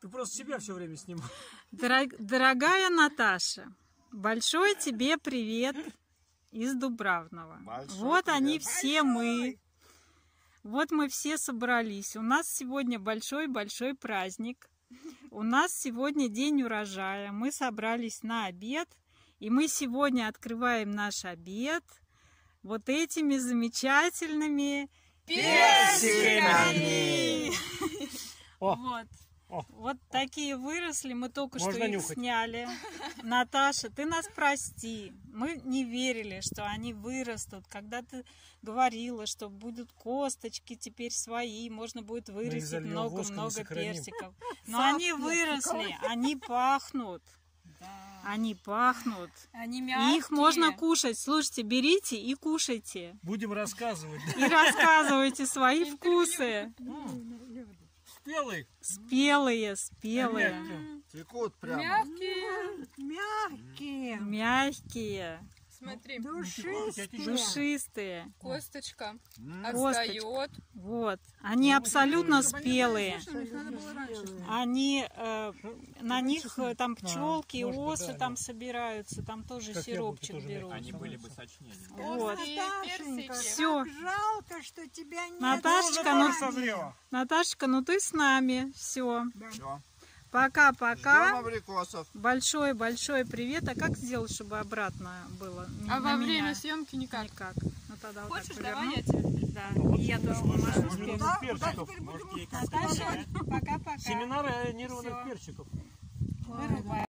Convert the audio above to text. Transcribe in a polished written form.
Ты просто себя все время снимаешь. Дорогая Наташа, большой тебе привет из Дубравного. Вот они все мы. Вот мы все собрались. У нас сегодня большой-большой праздник. У нас сегодня день урожая. Мы собрались на обед. И мы сегодня открываем наш обед вот этими замечательными персиками. Вот такие выросли, мы только что их сняли. Наташа, ты нас прости. Мы не верили, что они вырастут. Когда ты говорила, что будут косточки теперь свои, можно будет вырастить много-много персиков. Но они выросли, они пахнут. Они пахнут. Они мягкие. Их можно кушать. Слушайте, берите и кушайте. Будем рассказывать. И рассказывайте свои вкусы. Спелые. Спелые. Текут прямо. Мягкие. Смотри. Душистые. Косточка отстает. Вот. Они абсолютно спелые. Они, на них там пчелки, осы там собираются, там тоже сиропчик берут. Они были бы сочнее. Вот. Персики. Все. Жалко, что тебя нет. Наташечка, ну ты с нами. Все. Всё. Пока-пока. Ждем абрикосов. Большой-большой привет. А как сделать, чтобы обратно было? А во время съемки никак. Никак. Ну тогда вот Хочешь, так давай поверну. я тебе. Да. И я тоже помашу. Перчиков. Наташа, пока-пока. Семена ранированных перчиков. Вырубай.